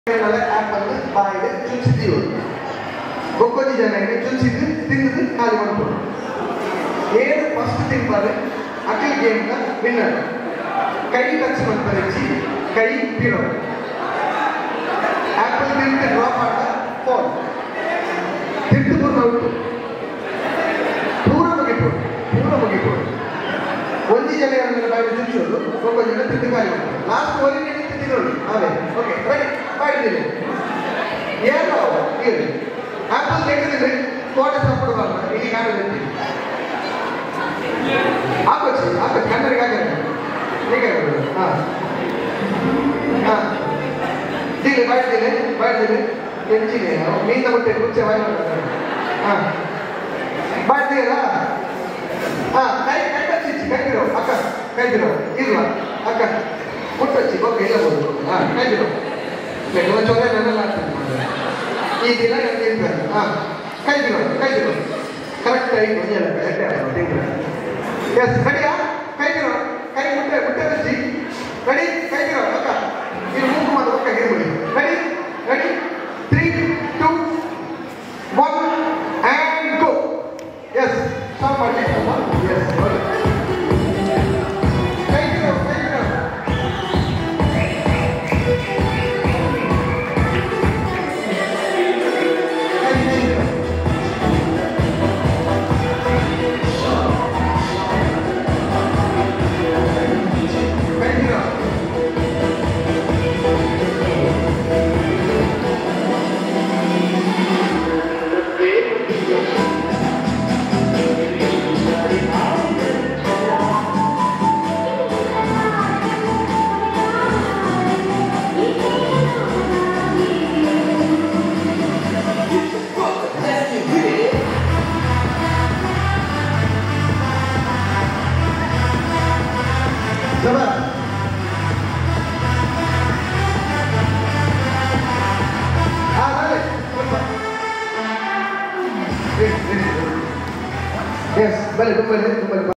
apple ಬಾಯಿಗೆ ಚುಚ್ಚಿದ್ದೀವಿ ಒಕ್ಕೊಂದು ಜನಕ್ಕೆ ಚುಚ್ಚಿದ್ದು ತಿಂದು ಖಾಲಿ ಮಾಡ್ಬೋದು ಏನು ಫಸ್ಟ್ ತಿಂಪಾರೆ ಅಖಿಲ್ ಗೇಮ್ನ ವಿನ್ನರ್ ಕೈ ಟಚ್ ಮಾಡ್ತಾರೆ ಕೈ ಬೀಳೋ ಆಪಲ್ ತಿಂದು ಡ್ರಾಪ್ ಆಟ ಫಾಲ್ ತಿಂದು ಔಟ್ ಪೂರ ಮುಗಿಬೋದು ಒಂದು ಜನ ಬಾಯಿಗೆ ಚುಚ್ಚೋದು ಒಬ್ಬ ಜನ ತಿಂದು ಖಾಲಿ ಮಾಡ್ತಾರೆ ಲಾಸ್ಟ್ ಓಲಿ ತಿಂದು ಅವೇ ಓಕೆ ರೆಡಿ ಬಾಯಿದ್ದೀವಿ ಏನು ಹೇಳಿ ಆಪಲ್ ತೆಗೆದಿದ್ರೆ ಕೋಟೆ ಸಪೋರ್ಟ್ ಮಾಡ್ತಾರೆ ಈಗ ಆಗೋದು ಹಾಕೋச்சு ಕನ್ನಡಿಗೆ ಹಾಕಿದ್ರೆ ಈಗ ಹಾಂ ಹಾಂ ಜಿಲ್ಲೆ ಬಾಯ್ದಿಲ್ಲ ಎಂಚಿಗೆ ಮೀನ ಮುಟ್ಟೆ ಕುಚ್ಚೆ ಬಾಯಿ ಮಾಡ್ತಾರೆ ಹಾಂ ಬಾಯ್ತೀರಾ ಹಾಂ ಕೈ ಟಚ್ಚಿಚ್ಚಿ ಕೈದಿರೋ ಅಕ್ಕ ಕೈದಿರೋ ಇಲ್ಲ ಅಕ್ಕ ಮುಟ್ಟಚ್ಚಿ ಓಕೆ ಇಲ್ಲ ಬೋದು ಹಾಂ ಕೈದಿರೋ ಒಂದು ಚೊರೆ ನನ್ನೆಲ್ಲ ಆಗ್ತದೆ ಈ ದಿನ ತಿಂತಾರೆ ಹಾಂ ಕೈದಿರೋ ಕರೆಕ್ಟಾಗಿ ಮುಂಜಾನೆ ಕರೆಕ್ಟಾಗಿ ತಿಂತಾರೆ ಎಸ್ ರೆಡಿಯಾ ಕೈದಿರೋ ಕೈ ಮುಟ್ಟೆ ಹಚ್ಚಿ ರೆಡಿ ಕೈದಿರೋ ಅಕ್ಕ ಇದು ಮೂಗು ಮತ್ತು ಒಕ್ಕ ಗಿರ್ಬಿಡಿ ready 3 2 1 and go yes stop ಮಾಡಿ ಎಸ್ ಕೈದಿರೋ Yes, vale,